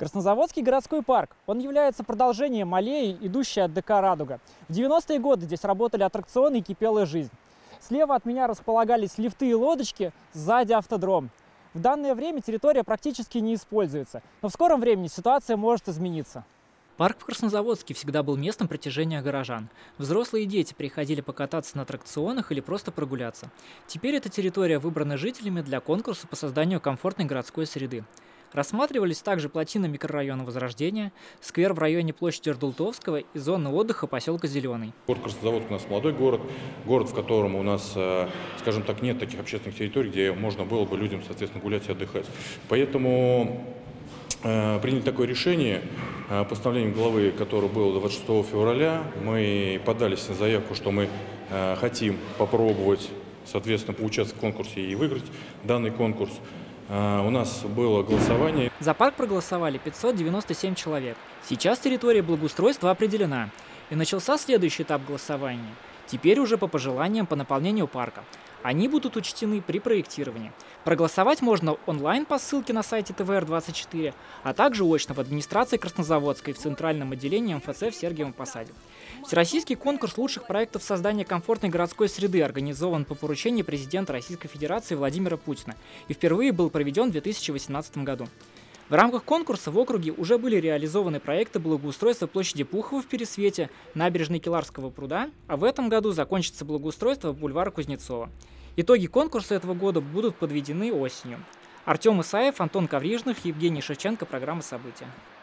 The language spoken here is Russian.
Краснозаводский городской парк. Он является продолжением аллеи, идущей от ДК «Радуга». В 90-е годы здесь работали аттракционы и кипела жизнь. Слева от меня располагались лифты и лодочки, сзади автодром. В данное время территория практически не используется, но в скором времени ситуация может измениться. Парк в Краснозаводске всегда был местом притяжения горожан. Взрослые и дети приходили покататься на аттракционах или просто прогуляться. Теперь эта территория выбрана жителями для конкурса по созданию комфортной городской среды. Рассматривались также плотина микрорайона Возрождения, сквер в районе площади Рдултовского и зона отдыха поселка Зеленый. Город Краснозаводск у нас молодой город, в котором у нас, скажем так, нет таких общественных территорий, где можно было бы людям, соответственно, гулять и отдыхать. Поэтому приняли такое решение, постановлением главы, которое было 26 февраля, мы подались на заявку, что мы хотим попробовать, соответственно, поучаствовать в конкурсе и выиграть данный конкурс. У нас было голосование. За парк проголосовали 597 человек. Сейчас территория благоустройства определена. И начался следующий этап голосования. Теперь уже по пожеланиям по наполнению парка. Они будут учтены при проектировании. Проголосовать можно онлайн по ссылке на сайте ТВР-24, а также очно в администрации Краснозаводской в центральном отделении МФЦ в Сергиевом Посаде. Всероссийский конкурс лучших проектов создания комфортной городской среды организован по поручению президента Российской Федерации Владимира Путина и впервые был проведен в 2018 году. В рамках конкурса в округе уже были реализованы проекты благоустройства площади Пухова в Пересвете, набережной Келарского пруда, а в этом году закончится благоустройство бульвара Кузнецова. Итоги конкурса этого года будут подведены осенью. Артем Исаев, Антон Коврижных, Евгений Шевченко, программа «События».